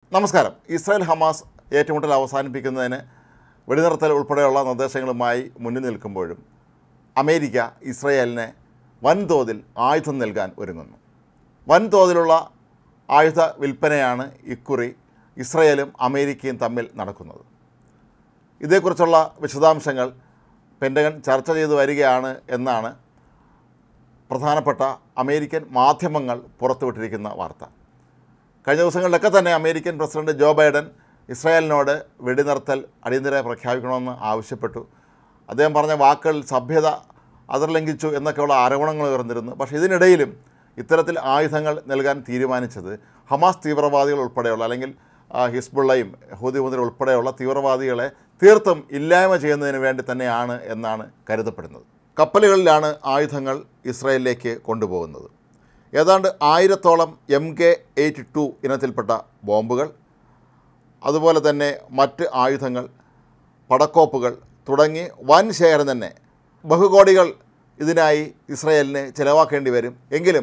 നമസ്കാരം. Israel Hamas ഏറ്റുമുട്ടൽ അവസാനിപ്പിക്കുന്നതിന് വെടിനിർത്തൽ ഉൾപ്പെടെയുള്ള നിർദ്ദേശങ്ങളുമായി മുന്നിൽ നിൽക്കുമ്പോഴും അമേരിക്ക ഇസ്രായേലിനെ വൻതോതിൽ ആയുധം നൽകാൻ ഒരുങ്ങുന്നു. വൻതോതിലുള്ള ആയുധ വിൽപ്പനയാണ് ഇക്കുറി ഇസ്രായേലും അമേരിക്കയും തമ്മിൽ നടക്കുന്നത്. ഇതേക്കുറിച്ചുള്ള വിശദാംശങ്ങൾ പെൻറ്റഗൺ ചർച്ച ചെയ്തു വരികയാണ് എന്നാണ് പ്രധാനപ്പെട്ട അമേരിക്കൻ മാധ്യമങ്ങൾ പുറത്തുവിട്ടിരിക്കുന്ന വാർത്ത. കഴിഞ്ഞ ദിവസങ്ങളിലൊക്കെ തന്നെ അമേരിക്കൻ പ്രസിഡന്റ് ജോ ബൈഡൻ ഇസ്രായേലിനോട് വെടിനിർത്തൽ അടിയന്തരമായി പ്രഖ്യാപിക്കണമെന്ന് ആവശ്യപ്പെട്ടു. അദ്ദേഹം പറഞ്ഞ വാക്കുകൾ സഭ്യത അതിർലംഘിച്ചു എന്നൊക്കെയുള്ള ആരോപണങ്ങൾ ഉയർന്നിരുന്നു. പക്ഷേ ഇതിനിടയിലും ഇത്തരത്തിൽ ആയുധങ്ങൾ നൽകാൻ തീരുമാനിച്ചത് ഹമാസ് തീവ്രവാദികൾ ഉൾപ്പെടെയുള്ള അല്ലെങ്കിൽ ഹിസ്ബുള്ളയും ഹൂതി മുതൽ ഉൾപ്പെടെയുള്ള തീവ്രവാദികളെ തീർത്തും ഇല്ലായ്മ ചെയ്യുന്നതിന് വേണ്ടി തന്നെയാണ് എന്നാണ് കരുതപ്പെടുന്നത്. കപ്പലുകളിലാണ് ആയുധങ്ങൾ ഇസ്രായേലിലേക്ക് കൊണ്ടുപോകുന്നത്. ഏതാണ്ട് 1000-ഓളം MK-82 ഇനത്തിൽപ്പെട്ട ബോംബുകൾ, അതുപോലെ തന്നെ മറ്റ് ആയുധങ്ങൾ, പടക്കോപ്പുകൾ തുടങ്ങി വൻ ശേഖരം തന്നെ ബഹുകോടികൾ ഇതിനായി ഇസ്രായേലിന് ചിലവാക്കേണ്ടി വരും. എങ്കിലും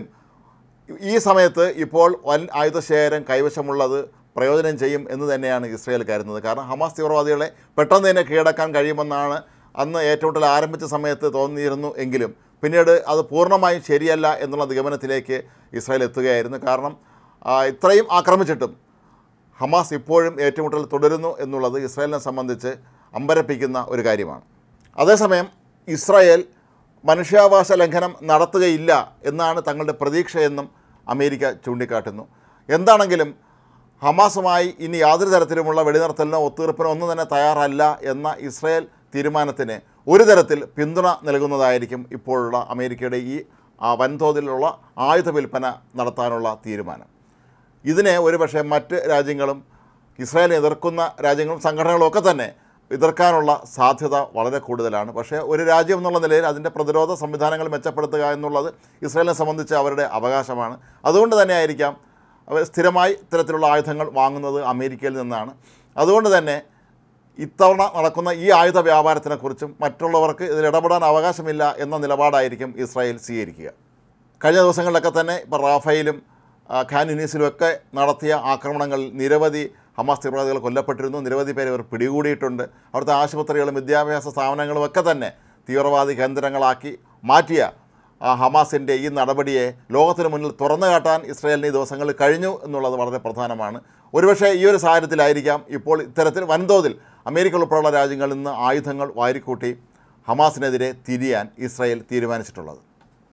ഈ സമയത്ത് ഇപ്പോൾ വൻ ആയുധശേഖരം കൈവശമുള്ളത് പ്രയോജനം ചെയ്യും എന്ന് തന്നെയാണ് ഇസ്രായേൽ കരുതുന്നത്. കാരണം ഹമാസ് തീവ്രവാദികളെ പെട്ടെന്ന് തന്നെ കീഴടക്കാൻ കഴിയുമെന്നാണ് അന്ന് ഏറ്റുമുട്ടൽ ആരംഭിച്ച സമയത്ത് തോന്നിയിരുന്നു. എങ്കിലും പിന്നീട് അത് പൂർണ്ണമായും ശരിയല്ല എന്നുള്ള നിഗമനത്തിലേക്ക് ഇസ്രായേൽ എത്തുകയായിരുന്നു. കാരണം ഇത്രയും ആക്രമിച്ചിട്ടും ഹമാസ് ഇപ്പോഴും ഏറ്റുമുട്ടൽ തുടരുന്നു എന്നുള്ളത് ഇസ്രായേലിനെ സംബന്ധിച്ച് അമ്പരപ്പിക്കുന്ന ഒരു കാര്യമാണ്. അതേസമയം ഇസ്രായേൽ മനുഷ്യാവകാശ ലംഘനം നടത്തുകയില്ല എന്നാണ് തങ്ങളുടെ പ്രതീക്ഷയെന്നും അമേരിക്ക ചൂണ്ടിക്കാട്ടുന്നു. എന്താണെങ്കിലും ഹമാസുമായി ഇനി യാതൊരു തരത്തിലുമുള്ള വെടിനിർത്തലിനോ ഒത്തുതീർപ്പിനോ ഒന്നും തന്നെ തയ്യാറല്ല എന്ന ഇസ്രായേൽ തീരുമാനത്തിന് ഒരു തരത്തിൽ പിന്തുണ നൽകുന്നതായിരിക്കും ഇപ്പോഴുള്ള അമേരിക്കയുടെ ഈ വൻതോതിലുള്ള ആയുധ വിൽപ്പന നടത്താനുള്ള തീരുമാനം. ഇതിനെ ഒരുപക്ഷെ മറ്റ് രാജ്യങ്ങളും ഇസ്രായേലിനെ എതിർക്കുന്ന രാജ്യങ്ങളും സംഘടനകളും ഒക്കെ തന്നെ എതിർക്കാനുള്ള സാധ്യത വളരെ കൂടുതലാണ്. പക്ഷേ ഒരു രാജ്യം എന്നുള്ള നിലയിൽ അതിൻ്റെ പ്രതിരോധ സംവിധാനങ്ങൾ മെച്ചപ്പെടുത്തുക എന്നുള്ളത് ഇസ്രായേലിനെ സംബന്ധിച്ച് അവരുടെ അവകാശമാണ്. അതുകൊണ്ട് തന്നെ ആയിരിക്കാം അവർ സ്ഥിരമായി ഇത്തരത്തിലുള്ള ആയുധങ്ങൾ വാങ്ങുന്നത് അമേരിക്കയിൽ നിന്നാണ്. അതുകൊണ്ട് തന്നെ ഇത്തവണ നടക്കുന്ന ഈ ആയുധ വ്യാപാരത്തിനെക്കുറിച്ചും മറ്റുള്ളവർക്ക് ഇതിൽ ഇടപെടാൻ അവകാശമില്ല എന്ന നിലപാടായിരിക്കും ഇസ്രായേൽ സ്വീകരിക്കുക. കഴിഞ്ഞ ദിവസങ്ങളിലൊക്കെ തന്നെ ഇപ്പോൾ റാഫയിലും ഖാൻ യൂനിസിലുമൊക്കെ നടത്തിയ ആക്രമണങ്ങളിൽ നിരവധി ഹമാസ് തീവ്രവാദികൾ കൊല്ലപ്പെട്ടിരുന്നു. നിരവധി പേരെ ഇവർ പിടികൂടിയിട്ടുണ്ട്. അവിടുത്തെ ആശുപത്രികളും വിദ്യാഭ്യാസ സ്ഥാപനങ്ങളും ഒക്കെ തന്നെ തീവ്രവാദി കേന്ദ്രങ്ങളാക്കി മാറ്റിയ ഹമാസിൻ്റെ ഈ നടപടിയെ ലോകത്തിന് മുന്നിൽ തുറന്നു കാട്ടാൻ ഇസ്രായേലിന് ഈ ദിവസങ്ങളിൽ കഴിഞ്ഞു എന്നുള്ളത് വളരെ പ്രധാനമാണ്. ഒരുപക്ഷേ ഈ ഒരു സാഹചര്യത്തിലായിരിക്കാം ഇപ്പോൾ ഇത്തരത്തിൽ വൻതോതിൽ അമേരിക്ക ഉൾപ്പെടെയുള്ള രാജ്യങ്ങളിൽ നിന്ന് ആയുധങ്ങൾ വാരിക്കൂട്ടി ഹമാസിനെതിരെ തിരിയാൻ ഇസ്രായേൽ തീരുമാനിച്ചിട്ടുള്ളത്.